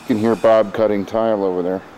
You can hear Bob cutting tile over there.